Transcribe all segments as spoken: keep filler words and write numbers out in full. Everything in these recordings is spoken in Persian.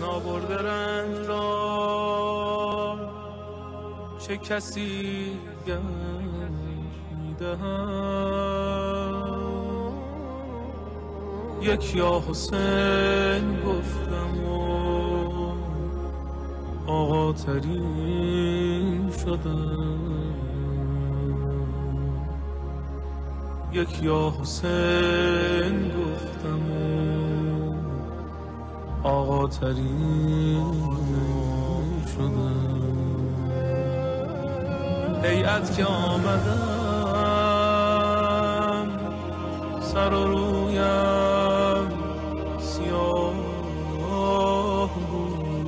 نابرده رنج را چه کسی گنج میدهد؟ یک یا حسین گفتم و آقا ترین شدم، یک یا حسین گفتم و آقا ترین شدم. هیئت که آمدم سر و رویم سیاه بود،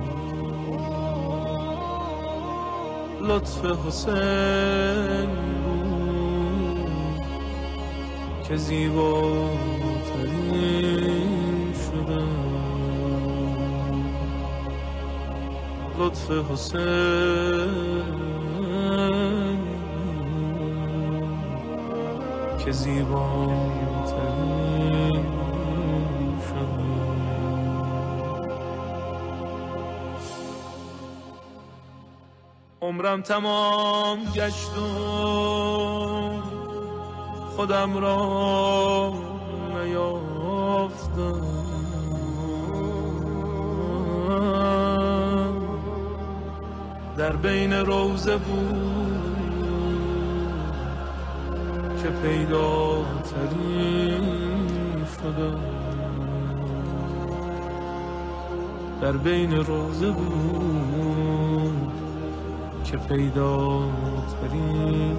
لطف حسین بود که زیباترین شدم، لطف حسین که زیباترین شدم. عمرم تمام گشت و خودم را نیافتم، در بین روضه بود که پیداترین شدم، در بین روضه بود که پیداترین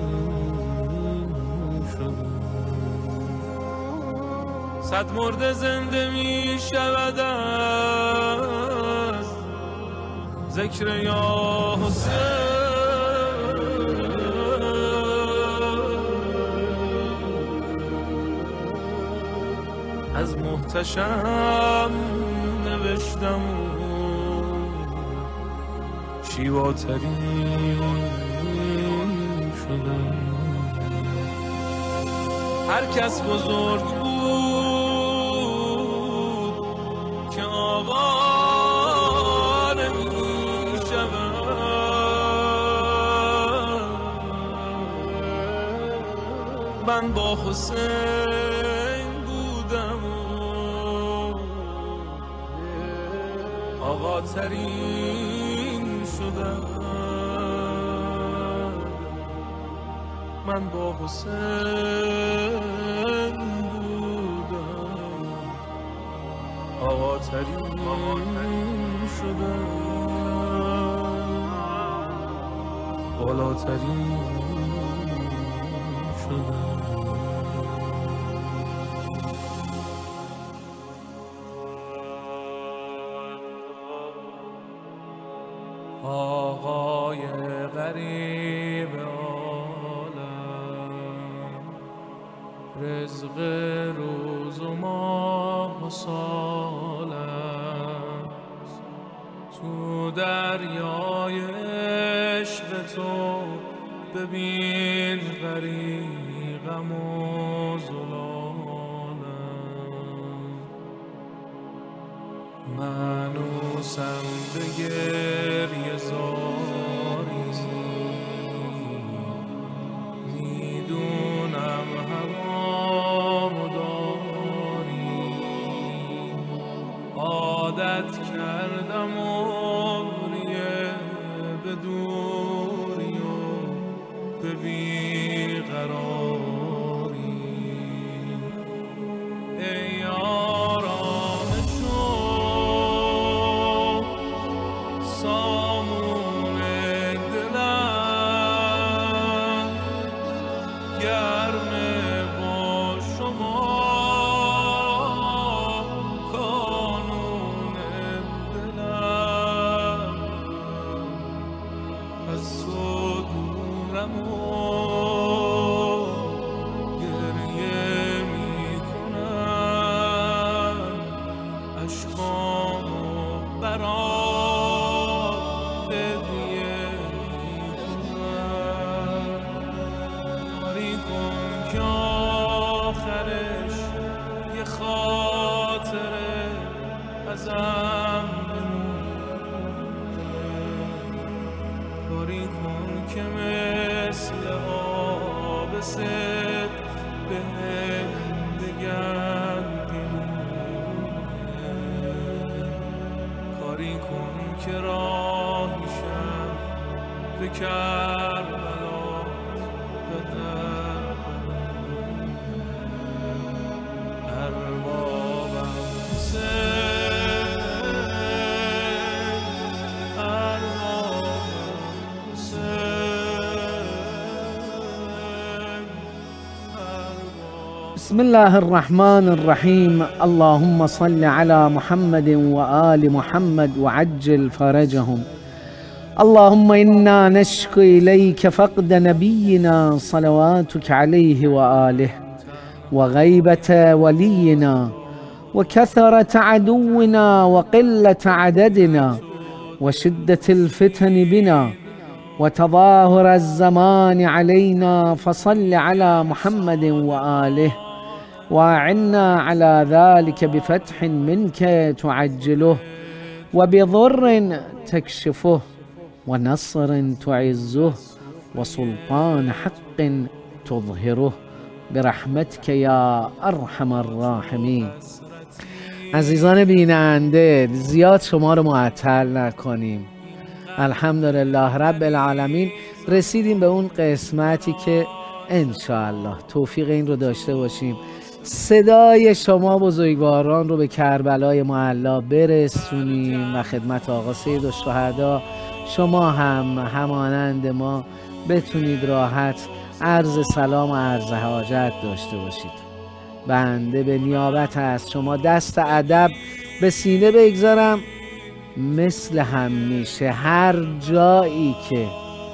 شدم. صد مرده زنده می شود از ذکر یا حسین، از محتشم نوشتم شیواترین شدم. هر کس بزرگ بود که آقا نمی شود، من با حسین بودم آقا ترین شدم، من با حسین بودم آقا ترین شدم، بالاترین شدم. آقای غریب عالم، رزق روز و ماه و سال است، تو دریای عشق تو ببین غریقم و زلالم. منوسم به گریه زاری، میدونم هوامو داری، عادت کردم عمریه به دوری و به بیقراری. ای آرام سامون دلم، گرم با شما کانون دلم، از تو دورم و که مثل آب صدق به هم بگن کاری کن که راهیشم به کربلات بدر اربابم حسین اربابم حسین اربابم. بسم الله الرحمن الرحيم. اللهم صل على محمد وآل محمد وعجل فرجهم. اللهم إنا نشكو إليك فقد نبينا صلواتك عليه وآله وغيبة ولينا وكثرة عدونا وقلة عددنا وشدة الفتن بنا وتظاهر الزمان علينا، فصل على محمد وآله وأعنا على ذلك بفتح منك تعجله وبضر تكشفه ونصر تعزه وسلطان حق تظهره برحمتك یا ارحم الراحمین. عزیزان بیننده، زیاد شما رو معطل نکنیم. الحمدلله رب العالمین رسیدیم به اون قسمتی که انشاءالله توفیق این رو داشته باشیم صدای شما بزرگواران رو به کربلای معلا برسونیم و خدمت آقا سید الشهدا شما هم همانند ما بتونید راحت عرض سلام و عرض حاجت داشته باشید. بنده به نیابت از شما دست ادب به سینه بگذارم، مثل همیشه هر جایی که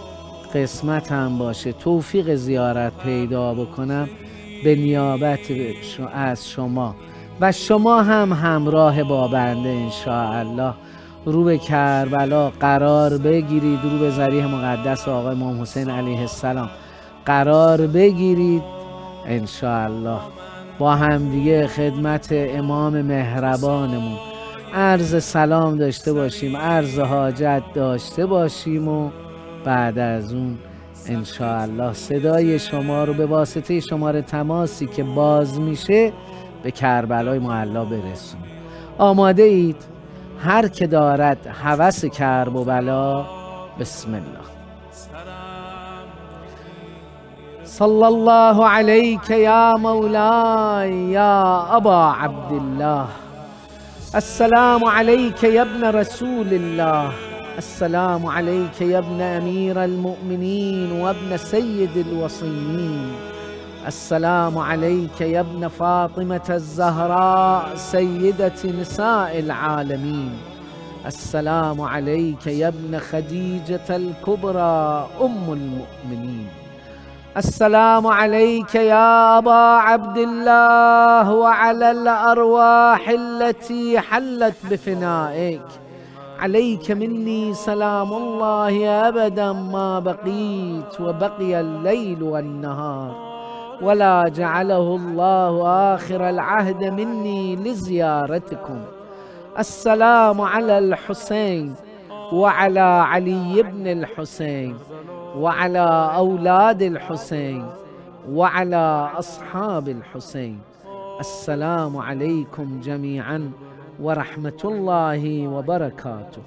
قسمتم باشه توفیق زیارت پیدا بکنم به نیابت از شما و شما هم همراه با بنده انشاءالله رو به کربلا قرار بگیرید، رو به ضریح مقدس آقا امام حسین علیه السلام قرار بگیرید انشاءالله. با همدیگه خدمت امام مهربانمون عرض سلام داشته باشیم، عرض حاجت داشته باشیم و بعد از اون انشاءالله صدای شما رو به واسطه شماره تماسی که باز میشه به کربلای معلا برسونیم. آماده اید؟ هر که دارد هوس کرب و بلا بسم الله. صلی الله علیک یا مولاي یا ابا عبدالله. السلام عليك يا ابن رسول الله. السلام عليك يا ابن أمير المؤمنين وابن سيد الوصيين. السلام عليك يا ابن فاطمة الزهراء سيدة نساء العالمين. السلام عليك يا ابن خديجة الكبرى أم المؤمنين. السلام عليك يا أبا عبد الله وعلى الأرواح التي حلت بفنائك. عليك مني سلام الله أبدا ما بقيت وبقي الليل والنهار، ولا جعله الله آخر العهد مني لزيارتكم. السلام على الحسين وعلى علي بن الحسين وعلى أولاد الحسين وعلى أصحاب الحسين. السلام عليكم جميعا ورحمة الله وبركاته.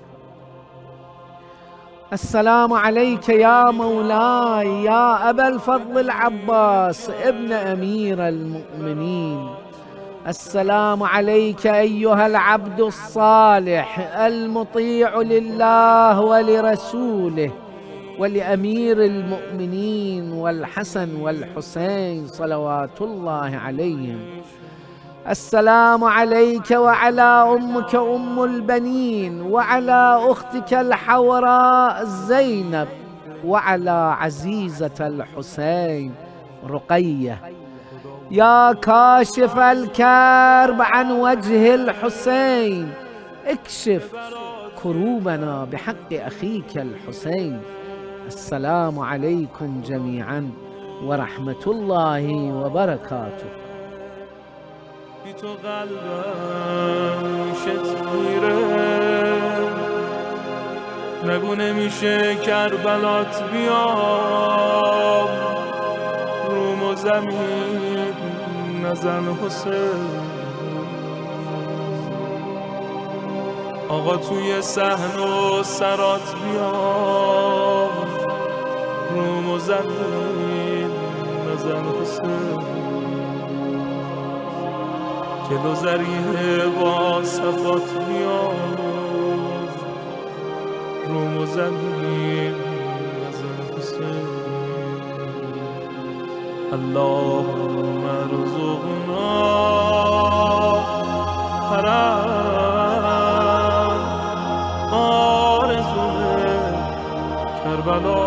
السلام عليك يا مولاي يا أبا الفضل العباس ابن أمير المؤمنين. السلام عليك أيها العبد الصالح المطيع لله ولرسوله ولأمير المؤمنين والحسن والحسين صلوات الله عليهم. السلام عليك وعلى أمك أم البنين وعلى أختك الحوراء زينب وعلى عزيزة الحسين رقية. يا كاشف الكرب عن وجه الحسين اكشف كروبنا بحق أخيك الحسين. السلام عليكم جميعا ورحمة الله وبركاته. بی تو قلبم شد میره نگو نمیشه کربلات بیام روم و زمین نزن حسین. آقا توی صحن و سرات بیام روم و زمین نزن حسین. کلو زریه با صفات بیام روم و زمین نزن حسین. اللهم ارزقنا حرم آرزوه کربلا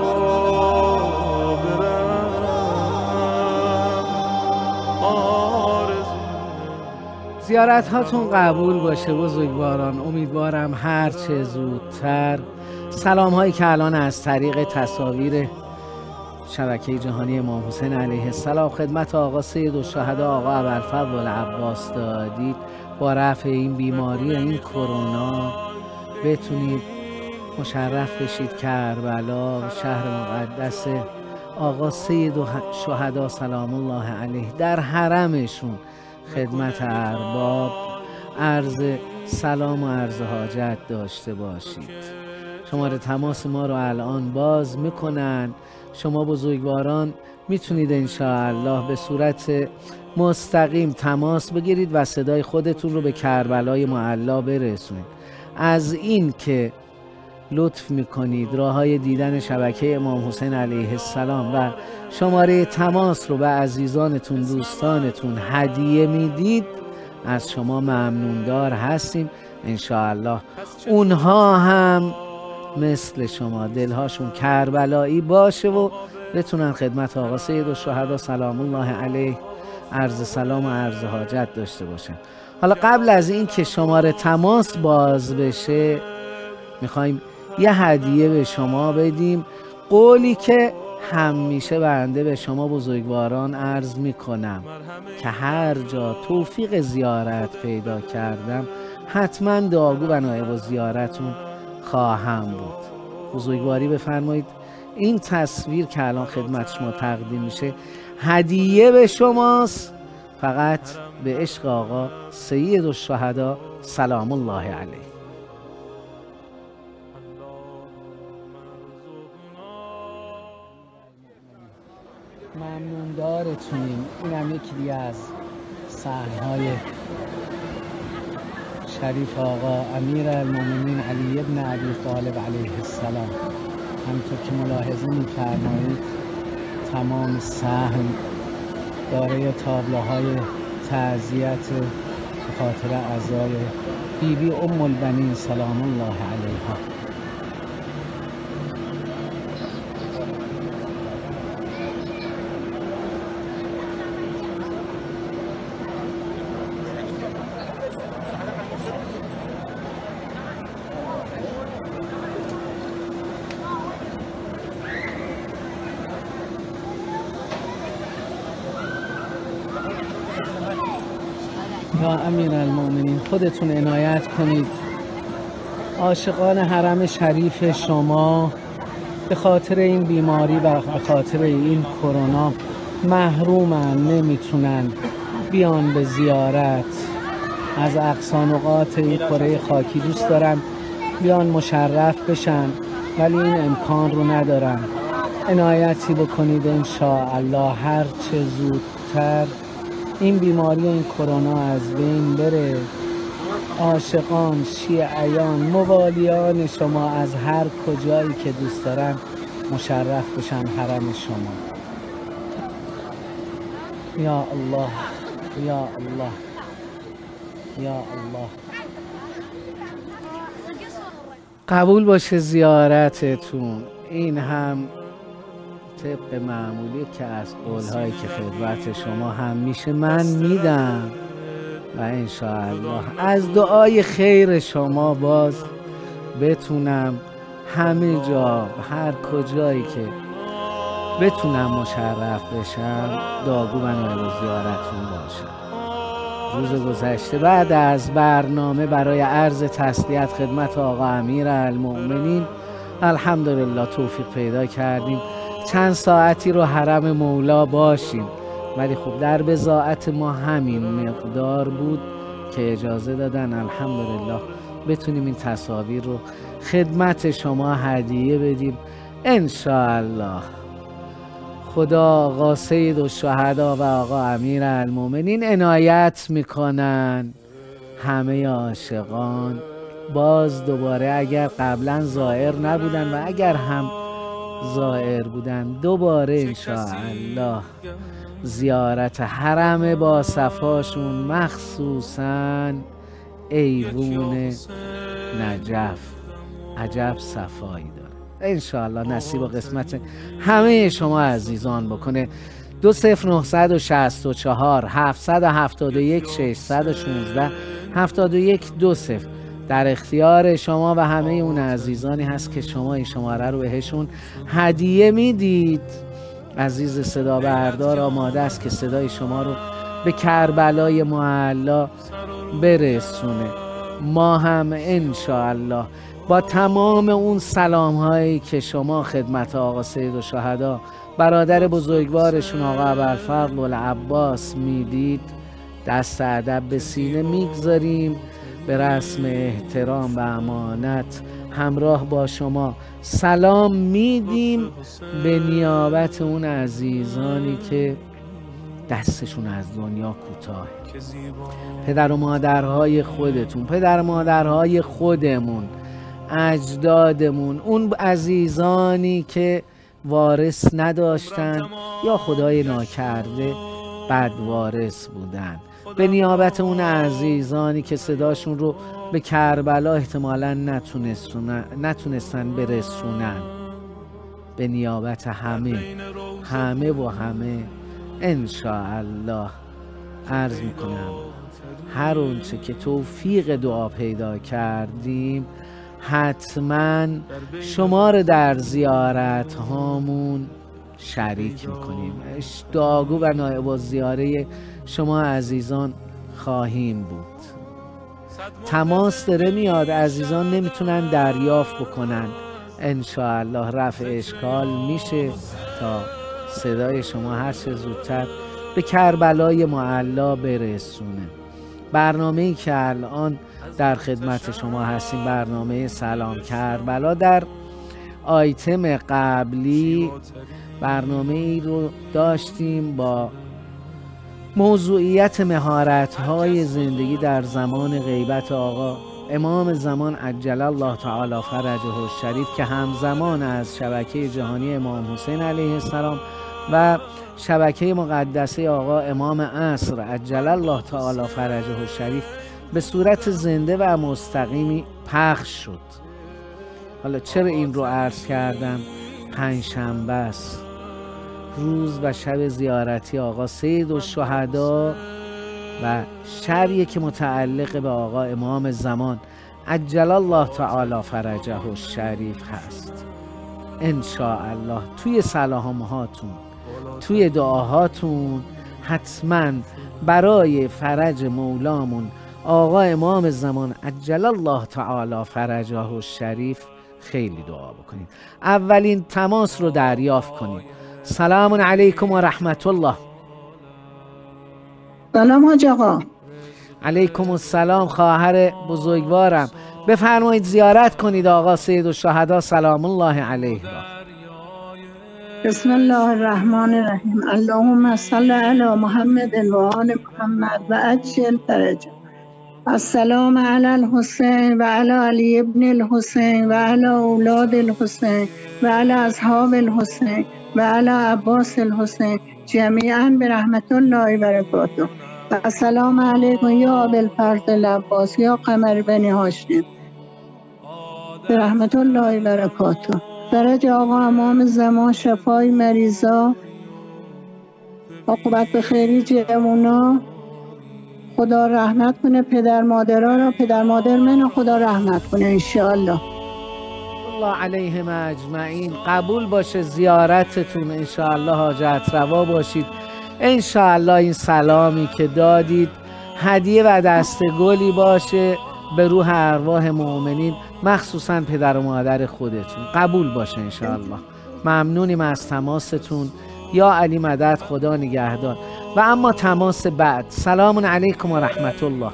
برم آرزوه. زیارت هاتون قبول باشه بزرگواران. امیدوارم هر چه زودتر سلام هایی که الان از طریق تصاویر شبکه جهانی امام حسین علیه السلام خدمت آقا سید الشهدا آقا ابوالفضل العباس دادید، با رفع این بیماری این کرونا بتونید مشرف بشید کربلا، شهر مقدس آقا سید الشهدا سلام الله علیه، در حرمشون خدمت ارباب عرض سلام و عرض حاجت داشته باشید. شماره تماس ما رو الان باز میکنن. شما بزرگواران میتونید انشاءالله به صورت مستقیم تماس بگیرید و صدای خودتون رو به کربلای معلا برسونید. از این که لطف میکنید راه های دیدن شبکه امام حسین علیه السلام و شماره تماس رو به عزیزانتون دوستانتون هدیه میدید، از شما ممنوندار هستیم. انشاءالله اونها هم مثل شما دلهاشون کربلایی باشه و بتونن خدمت آقا سید الشهدا سلام الله علیه عرض سلام و عرض حاجت داشته باشن. حالا قبل از این که شماره تماس باز بشه میخوایم یه هدیه به شما بدیم. قولی که همیشه بنده به شما بزرگواران عرض میکنم که هر جا توفیق زیارت پیدا کردم حتما دعاگو و نایب زیارتون خواهم بود. بزرگواری بفرمایید. این تصویر که الان خدمت شما تقدیم میشه هدیه به شماست، فقط به عشق آقا سید الشهدا سلام الله علیه. ممنون دارتونیم. اینم یکی دیگه از صحنه‌های شریف آقا امیر المومنین علی ابن ابی طالب علیه السلام. همونطور که ملاحظه می‌فرمایید تمام صحن دارای تابلوهای تعزیت به خاطر عزای بی بی ام البنین سلام الله علیها. یا امیر المومنین خودتون عنایت کنید. عاشقان حرم شریف شما به خاطر این بیماری و به خاطر این کرونا محرومن، نمیتونن بیان به زیارت. از اقصی نقاط این کره خاکی دوست دارن بیان مشرف بشن ولی این امکان رو ندارن. عنایتی بکنید انشاءالله هر چه زودتر این بیماری این کرونا از بین بره. عاشقان، شیعیان، موالیان شما از هر کجایی که دوست دارن مشرف بشن حرم شما. یا الله یا الله یا الله. قبول باشه زیارتتون. این هم طبق معمولی که از قولهایی که خدمت شما هم میشه من میدم و انشاءالله از دعای خیر شما باز بتونم همه جا هر کجایی که بتونم مشرف بشم دعاگو و نایب زیارتون باشم. روز گذشته بعد از برنامه برای عرض تسلیت خدمت آقا امیرالمؤمنین الحمدلله توفیق پیدا کردیم چند ساعتی رو حرم مولا باشیم، ولی خب در بضاعت ما همین مقدار بود که اجازه دادن الحمدلله بتونیم این تصاویر رو خدمت شما هدیه بدیم. انشاءالله خدا آقا سید الشهدا و آقا امیرالمؤمنین عنایت میکنن همه عاشقان باز دوباره اگر قبلا زائر نبودن و اگر هم زائر بودن دوباره انشاءالله زیارت حرم با صفاشون مخصوصا ایوون نجف عجب صفایی داره. انشاءالله نصیب و قسمت همه شما عزیزان بکنه. دو صفر نه شش چهار هفت هفت یک شش یک شش هفتاد و یک دو صفر در اختیار شما و همه اون عزیزانی هست که شما این شماره رو بهشون هدیه میدید. عزیز صدا بردار آماده است که صدای شما رو به کربلای معلا برسونه. ما هم انشاءالله با تمام اون سلام هایی که شما خدمت آقا سید الشهدا برادر بزرگوارشون آقا ابوالفضل العباس میدید دست ادب به سینه میگذاریم، به رسم احترام و امانت همراه با شما سلام میدیم به نیابت اون عزیزانی که دستشون از دنیا کوتاه. پدر و مادرهای خودتون، پدر و مادرهای خودمون، اجدادمون، اون عزیزانی که وارث نداشتن یا خدای ناکرده بد وارث بودن، به نیابت اون عزیزانی که صداشون رو به کربلا احتمالاً نتونستن برسونن، به نیابت همه همه و همه انشاءالله عرض میکنم هر اونچه که توفیق دعا پیدا کردیم حتما شما رو در زیارت هامون شریک میکنیم. دعاگو و نایب الزیاره شما عزیزان خواهیم بود. تماس داره میاد، عزیزان نمیتونن دریافت بکنن، انشاءالله رفع اشکال میشه تا صدای شما هر چه زودتر به کربلای معلا برسونه. برنامه‌ای که الان در خدمت شما هستیم برنامه سلام کربلا. در آیتم قبلی برنامه ای رو داشتیم با موضوعیت مهارت‌های زندگی در زمان غیبت آقا امام زمان عجل الله تعالی فرجه الشریف که همزمان از شبکه جهانی امام حسین علیه السلام و شبکه مقدسه آقا امام عصر عجل الله تعالی فرجه الشریف به صورت زنده و مستقیمی پخش شد. حالا چرا این رو عرض کردم؟ پنجشنبه است، روز و شب زیارتی آقا سید الشهدا و شبیه که متعلق به آقا امام زمان عجل الله تعالی فرجه الشریف هست. انشاءالله توی سلام هاتون، توی دعاهاتون حتما برای فرج مولامون آقا امام زمان عجل الله تعالی فرجه الشریف خیلی دعا بکنید. اولین تماس رو دریافت کنید. سلام علیکم و رحمت الله. سلام حاج آقا. علیکم السلام خواهر بزرگوارم، بفرمایید زیارت کنید آقا سید الشهدا سلام الله علیه. بسم الله الرحمن الرحیم. اللهم صل علی محمد و آل محمد و عجل فرجه. السلام علی الحسین و علی علی ابن الحسین و علی اولاد الحسین و علی اصحاب الحسین و علی عباس الحسین جمیعا به رحمت الله و برکاته. السلام علیکم یا ابوالفضل العباس یا قمر بنی هاشم به رحمت الله و برکاته. فرج آقا امام زمان، شفای مریضا، عاقبت به خیری جوونا. خدا رحمت کنه پدر مادرها را، پدر مادر من خدا رحمت کنه انشاءالله. الله علیهم اجمعین. قبول باشه زیارتتون انشاءالله، حاجت روا باشید انشاءالله. این سلامی که دادید هدیه و دسته گلی باشه به روح ارواح مؤمنین، مخصوصا پدر و مادر خودتون. قبول باشه انشاءالله. ممنونیم از تماستون. یا علی مدد، خدا نگهدار. و اما تماس بعد، سلام علیکم و رحمت الله.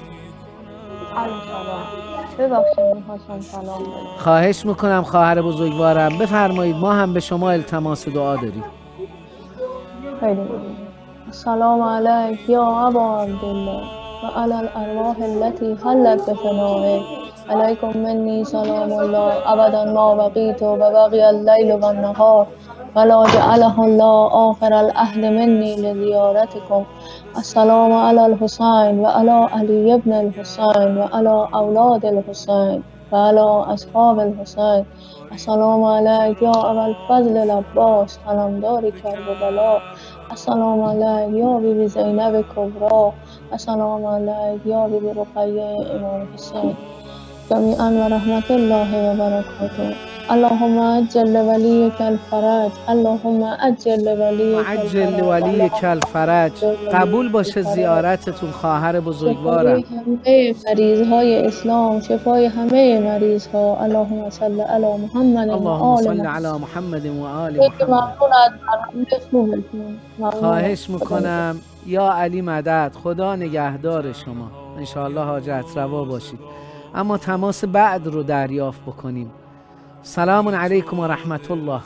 ببخشید می‌خواستم سلام بدم. خواهش میکنم خواهر بزرگوارم، بفرمایید، ما هم به شما التماس دعا داریم. خیلی ممنون. السلام علیک یا ابا عبدالله و علی الارواح التي حلت بفنائک، علیکم منی سلام الله ابدا ما بقیت و بقی اللیل و النهار ولا جعله الله آخر العهد منی لزیارتکم. السلام علی الحسین و علی علی ابن الحسین و علی اولاد الحسین و علی اصحاب الحسین. السلام علیک یا ابا الفضل العباس علمدار کربلا. السلام علیک یا بی بی زینب کبرا. السلام علیک یا بی بی رقیه امام حسین. جمیعا و رحمت الله و برکاته. اللهم عجل ولیک الفرج، اللهم عجل ولیک عجل ولیک الفرج. قبول باشه زیارتتون خواهر بزرگوارم. همه مریض های اسلام، شفای همه مریض ها. اللهم صل علی محمد و اللهم آل صل محمد. علی محمد و آل خیلی محمد. ممنون از برنامه خوبتون. ممنون. خواهش میکنم. یا علی مدد، خدا نگهدار شما، انشاءالله حاجت روا باشید. اما تماس بعد رو دریافت بکنیم. سلام علیکم و رحمت الله.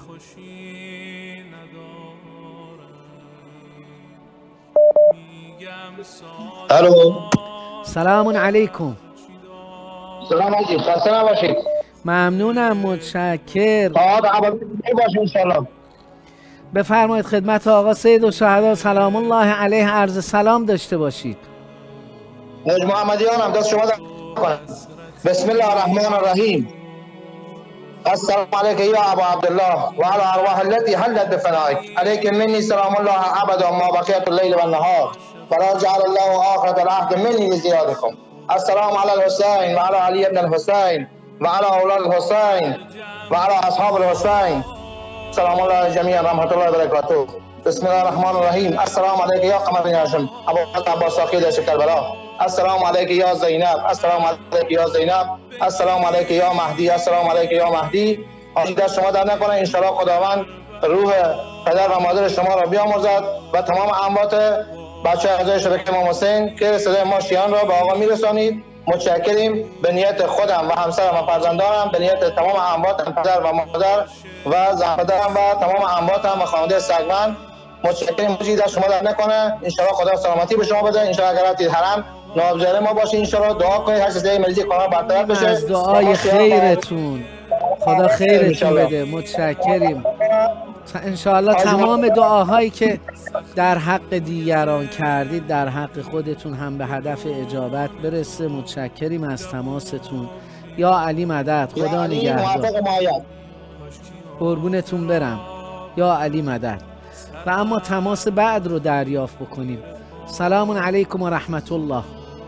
الو. سلام علیکم. سلام علیکم. خسته نباشید. ممنونم، متشکر. سعادت ابدی باشید ان شاء الله. بفرمایید خدمت آقا سید الشهدا سلام الله علیه عرض سلام داشته باشید. حاج محمدیان هم دست شما در کنم. بسم الله الرحمن الرحیم. السلام علیک یا ابا عبدالله و علی ارواح التي حلت بفنائک، علیک منی سلام الله ابدا ما بقیت اللیل و النهار ولا جعل الله آخرة العهد منی لزیارتکم. السلام علی الحسین و علی علی ابن الحسین و علی اولاد الحسین و علی اصحاب الحسین. سلام الله جميعا رحمت الله و برکاته. بسم الله الرحمن الرحیم. السلام علیک یا قمر هاشم ابو عباس ساقی دشت کربلا. السلام علیک یا زینب. السلام علیک یا زینب. السلام علیک یا مهدی. السلام علیک یا مهدی. آخی دست شما در نکنه. انشاءالله خداوند روح پدر و مادر شما را بیامرزد و تمام اموات بچه اعضای شبکه امام حسین که صدای ما شیعان را به آقا میرسانید. متشکریم به نیت خودم و همسرم و فرزندانم، به نیت تمام امواتم، پدر و مادر و زحمتم و تمام امواتم و خانواده سگمن. متشکریم. مجید از شما در نکنه. انشاءالله خدا سلامتی به شما بده. انشاءالله اگر رفتید حرم نابزیر ما باشید. انشاءالله دعا کنید هر چیزی مریضی کرونا برطرف بشه. از دعای خیرتون خدا خیرتون بده. متشکریم. انشاءالله تمام دعاهایی که در حق دیگران کردید در حق خودتون هم به هدف اجابت برسه. متشکریم از تماستون. یا علی مدد، خدا نگهدار. قربونتون برم. یا علی مدد. و اما تماس بعد رو دریافت بکنیم. سلام علیکم و رحمت الله.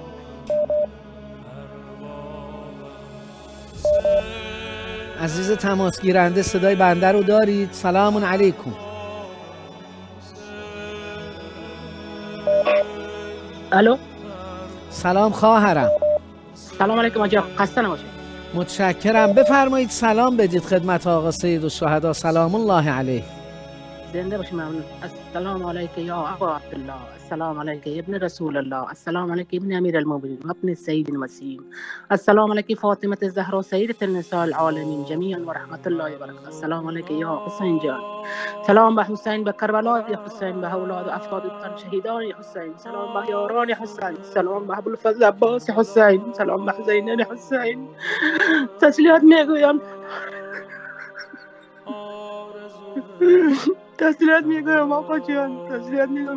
عزیز تماس گیرنده صدای بنده رو دارید؟ سلام علیکم. الو. سلام خواهرم. سلام علیکم آقا، خسته نباشید. متشکرم. بفرمایید سلام بدید خدمت آقا سید الشهدا سلام الله علیه. زنده باشید. ممنون. السلام علیک یا ابا عبدالله، السلام علیک ابن رسول الله، السلام علیک ابن امیر المؤمنین و ابن السید المسیح، السلام علیک فاطمه الزهرا سیدة النساء العالمین جمیعا و رحمت الله و برکاته. السلام علیک یا حسین جان. سلام به حسین، به کربلا یا حسین، به اولاد و افراد تن شهیدان یا حسین، سلام به یاران حسین، سلام به ابوالفضل عباس حسین، سلام به حسینین حسین. تسلیت میگویم تسلیت میگویم آقا جان، تسلیت میگویم.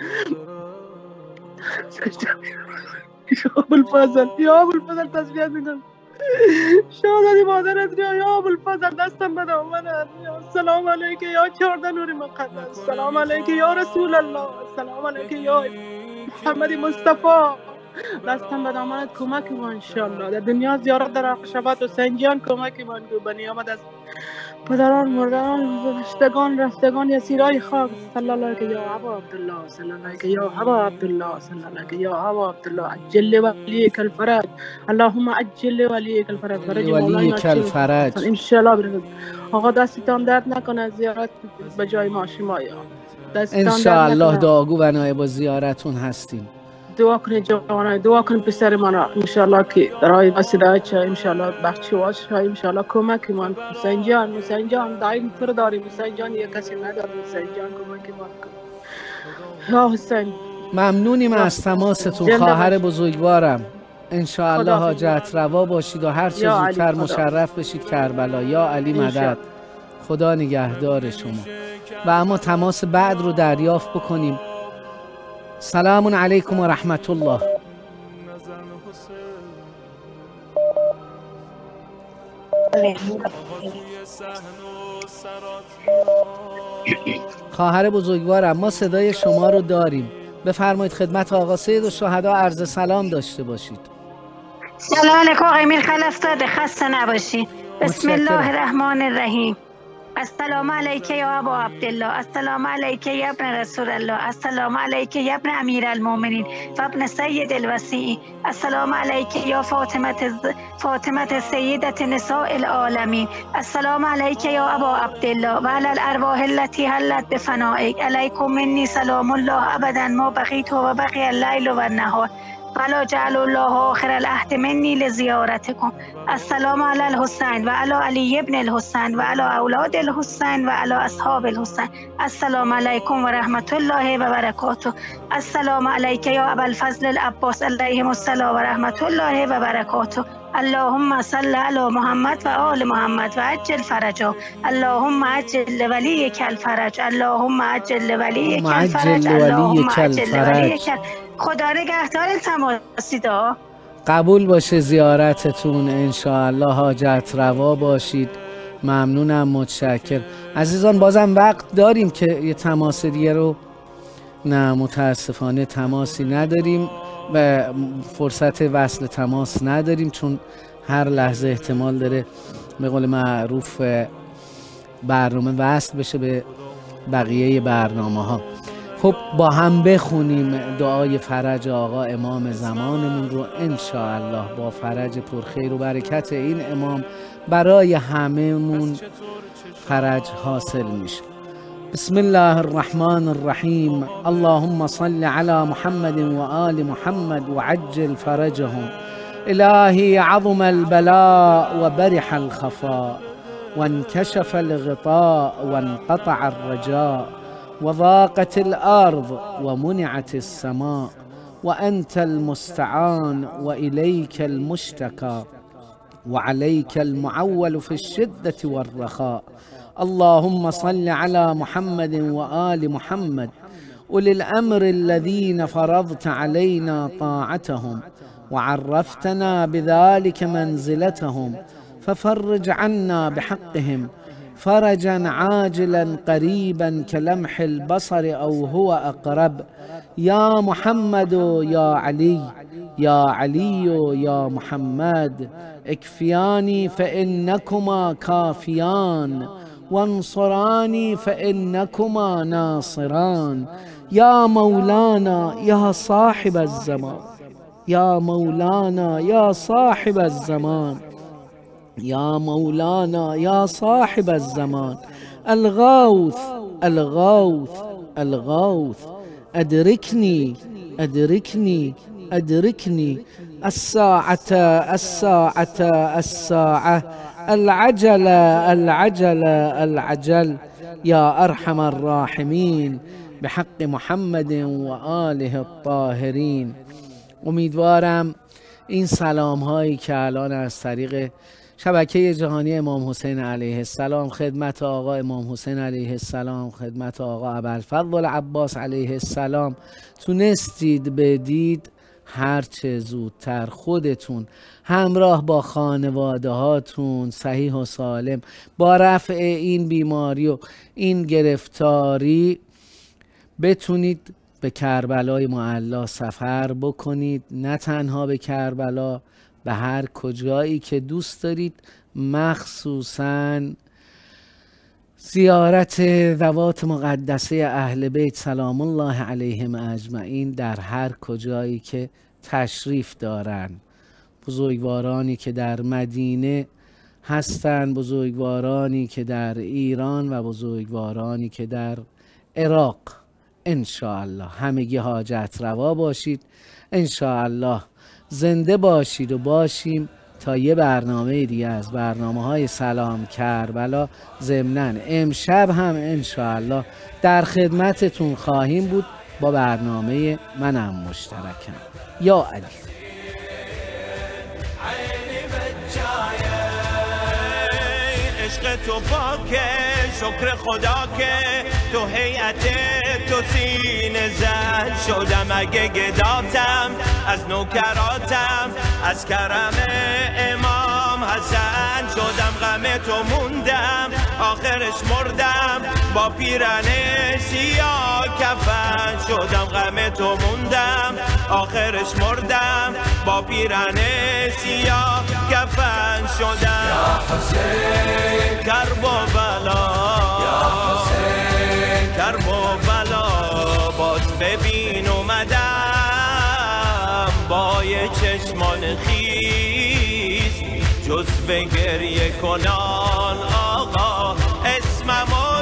یا ابوالفضل، یا ابوالفضل تسلیت میگویم. شهادت مادرت یا یا ابوالفضل دستم بده منت. السلام علیک یا چهارده نور مقدس، سلام علیک یا رسول الله، سلام علیک یا محمد مصطفی، دستم به دامنت کمک کن انشالله. در دنیا زیارت در عقشبت حسین جان کمک من کن به نیامد از پدران مردان گذشتگان رفتگان یسیرای خاک. صلی الله علیه یا ابا عبدالله، صلی الله علیه یا ابا عبدالله، صلی الله علیه یا ابا عبدالله. عجل ولیک الفرج، اللهم عجل ولیک الفرج، فرج ولیک الفرج ان شاء الله. برکت آقا دستتان درد نکنه زیارت به جای ما شما یا ان شاء الله. دعاگو و نایب زیارتون هستیم. دعا کنید جوانای، دعا کنید پسر من ان شاء الله که رای واسه چه ان شاء الله بخشی واش ان شاء الله کمک من. حسین جان حسین جان دایم پر داریم حسین جان، یک کسی نداره حسین جان کمک من کن یا حسین. ممنونیم از تماستون خواهر بزرگوارم. ان شاء الله حاجت روا باشید و هر چه زودتر مشرف بشید کربلا. یا علی مدد. خدا نگهدار شما. و اما تماس بعد رو دریافت بکنیم. سلام علیکم و رحمت الله. خواهر بزرگوارم ما صدای شما رو داریم. بفرمایید خدمت آقا سید الشهدا عرض سلام داشته باشید. سلام علیکم آقای میر خلف داده، خسته نباشید. بسم الله الرحمن الرحیم. السلام علیک یا ابا عبدالله، السلام علیک یا ابن رسول الله، السلام علیک یا ابن امیر المؤمنین و ابن سید الوصی، السلام علیک یا فاطمه فاطمه سیدت نساء العالمین، السلام علیک یا ابا عبدالله و علی الارواح التي حلت بفنائک، علیکم منی سلام الله ابدا ما بقیت و بقی اللیل و النهار ولا جعل الله آخر العهد منی لزیارتکم. السلام علی الحسین و علی علی ابن الحسین و علی اولاد الحسین و علی اصحاب الحسین. السلام علیکم و رحمت الله و برکاته. السلام علیک یا ابا الفضل العباس علیهم السلام و رحمت الله و برکاته. اللهم صل علی محمد و آل محمد و عجل فرجا. اللهم عجل ولیک الفرج، اللهم عجل ولیک الفرج، اللهم عجل ولیک. خدا نگهدار تماسیدا. قبول باشه زیارتتون ان شاء الله. حاجت روا باشید. ممنونم، متشکر. عزیزان بازم وقت داریم که یه تماس دیگه رو؟ نه متاسفانه تماسی نداریم و فرصت وصل تماس نداریم، چون هر لحظه احتمال داره به قول معروف برنامه وصل بشه به بقیه برنامه ها. خب با هم بخونیم دعای فرج آقا امام زمانمون رو ان شاء الله. با فرج پرخیر و برکت این امام برای همه‌مون فرج حاصل میشه. بسم الله الرحمن الرحیم. اللهم صل علی محمد و آل محمد و عجل فرجهم. الهی عظم البلاء و برح الخفاء وانكشف الغطاء وانقطع الرجاء وضاقت الأرض ومنعت السماء وأنت المستعان وإليك المشتكى وعليك المعول في الشدة والرخاء. اللهم صل على محمد وآل محمد أولي الأمر الذين فرضت علينا طاعتهم وعرفتنا بذلك منزلتهم، ففرج عنا بحقهم فرجا عاجلا قريبا كلمح البصر أو هو أقرب. يا محمد يا علي يا علي يا محمد اكفياني فإنكما كافيان وانصراني فإنكما ناصران. يا مولانا يا صاحب الزمان، يا مولانا يا صاحب الزمان، يا مولانا يا صاحب الزمان. الغوث الغوث الغوث أدركني أدركني أدركني. الساعة الساعة الساعة. العجل العجل العجل. يا أرحم الراحمين بحق محمد و آله الطاهرین. امیدوارم این سلام هایی که الان از طریق شبکه جهانی امام حسین علیه السلام خدمت آقا امام حسین علیه السلام، خدمت آقا ابوالفضل عباس علیه السلام تونستید بدید، هرچه زودتر خودتون همراه با خانواده هاتون صحیح و سالم با رفع این بیماری و این گرفتاری بتونید به کربلای معلا سفر بکنید، نه تنها به کربلا، به هر کجایی که دوست دارید، مخصوصاً زیارت ذوات مقدسه اهل بیت سلام الله علیهم اجمعین در هر کجایی که تشریف دارن. بزرگوارانی که در مدینه هستند، بزرگوارانی که در ایران و بزرگوارانی که در عراق. انشاءالله همگی حاجت روا باشید، انشاءالله زنده باشید و باشیم تا یه برنامه دیگه از برنامه های سلام کربلا. ضمناً امشب هم انشاءالله در خدمتتون خواهیم بود با برنامه منم مشترکم. یا علی. عشق تو پاکه، شکر خدا که تو هیئت تو سینه زد شدم. اگه گداتم از نوکراتم، از کرم امام حسن شدم. غم تو موندم آخرش مردم، با پیرن سیاه کفن شدم. غم تو موندم آخرش مردم، با پیرن سیاه کفن شدم. یا حسین کرب و بلا، یا حسین کرب و بلا، باز ببین اومدم با یه چشمان خیز، جز به گریه کنان آقا اسممو